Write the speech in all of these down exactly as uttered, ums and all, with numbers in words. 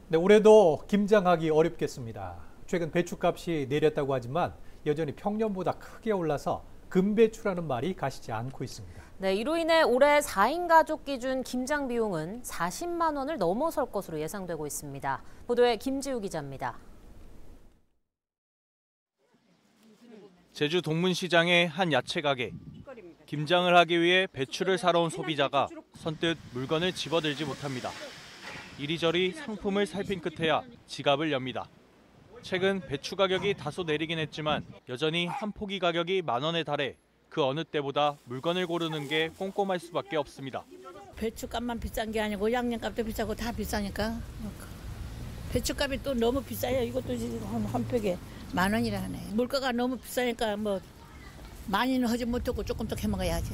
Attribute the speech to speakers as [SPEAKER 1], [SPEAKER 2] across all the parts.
[SPEAKER 1] 네, 올해도 김장하기 어렵겠습니다. 최근 배추값이 내렸다고 하지만 여전히 평년보다 크게 올라서 금배추라는 말이 가시지 않고 있습니다.
[SPEAKER 2] 네, 이로 인해 올해 사 인 가족 기준 김장 비용은 사십만 원을 넘어설 것으로 예상되고 있습니다. 보도에 김지우 기자입니다.
[SPEAKER 3] 제주 동문시장의 한 야채 가게. 김장을 하기 위해 배추를 사러 온 소비자가 선뜻 물건을 집어들지 못합니다. 이리저리 상품을 살핀 끝에야 지갑을 엽니다. 최근 배추 가격이 다소 내리긴 했지만 여전히 한 포기 가격이 만 원에 달해 그 어느 때보다 물건을 고르는 게 꼼꼼할 수밖에 없습니다.
[SPEAKER 4] 배추값만 비싼 게 아니고 양념값도 비싸고 다 비싸니까. 배추값이 또 너무 비싸요. 이것도 한, 한 팩에 만 원이라 하네. 물가가 너무 비싸니까 뭐 많이는 하지 못하고 조금 더 해먹어야지.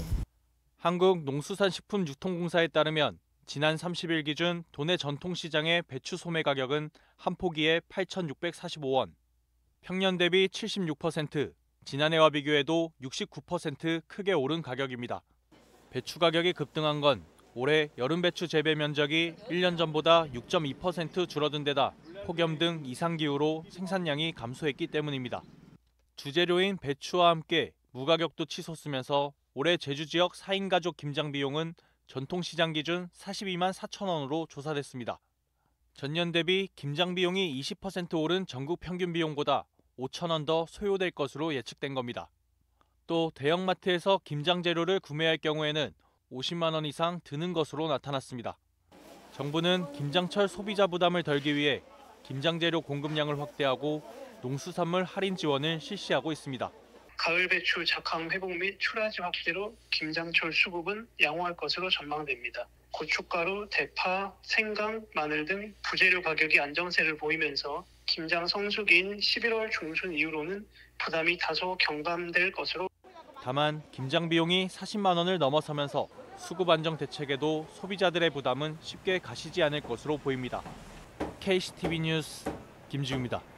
[SPEAKER 3] 한국농수산식품유통공사에 따르면 지난 삼십 일 기준 도내 전통시장의 배추 소매 가격은 한 포기에 팔천육백사십오 원, 평년 대비 칠십육 퍼센트, 지난해와 비교해도 육십구 퍼센트 크게 오른 가격입니다. 배추 가격이 급등한 건 올해 여름 배추 재배 면적이 일 년 전보다 육 점 이 퍼센트 줄어든 데다 폭염 등 이상기후로 생산량이 감소했기 때문입니다. 주재료인 배추와 함께 무가격도 치솟으면서 올해 제주 지역 사 인 가족 김장 비용은 전통시장 기준 사십이만 사천 원으로 조사됐습니다. 전년 대비 김장 비용이 이십 퍼센트 오른 전국 평균 비용보다 오천 원 더 소요될 것으로 예측된 겁니다. 또 대형마트에서 김장 재료를 구매할 경우에는 오십만 원 이상 드는 것으로 나타났습니다. 정부는 김장철 소비자 부담을 덜기 위해 김장 재료 공급량을 확대하고 농수산물 할인 지원을 실시하고 있습니다.
[SPEAKER 5] 가을 배추 작황 회복 및 출하지 확대로 김장철 수급은 양호할 것으로 전망됩니다. 고춧가루, 대파, 생강, 마늘 등 부재료 가격이 안정세를 보이면서 김장 성수기인 십일월 중순 이후로는 부담이 다소 경감될 것으로.
[SPEAKER 3] 다만 김장 비용이 사십만 원을 넘어서면서 수급 안정 대책에도 소비자들의 부담은 쉽게 가시지 않을 것으로 보입니다. 케이씨티비 뉴스 김지우입니다.